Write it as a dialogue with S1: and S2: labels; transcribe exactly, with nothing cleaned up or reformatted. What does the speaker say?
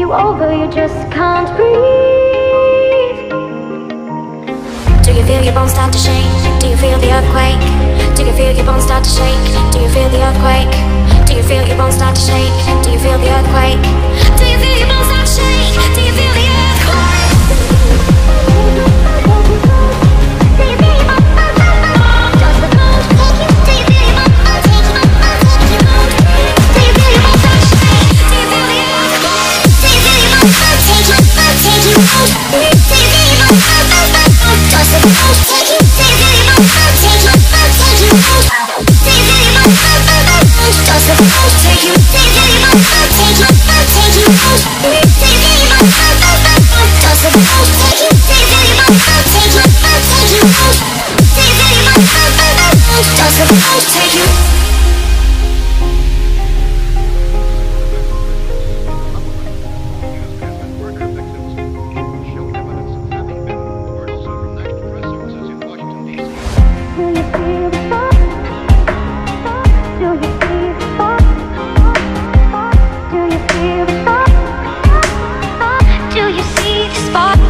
S1: you over, you just can't breathe.
S2: Do you feel your bones start to shake? Do you feel the earthquake? Do you feel your bones start to shake? Do you feel the earthquake? Do you feel your bones start to shake? Do you feel the earthquake? Do you feel your bones start to shake? Do you feel the earthquake?
S1: Do you see the spark?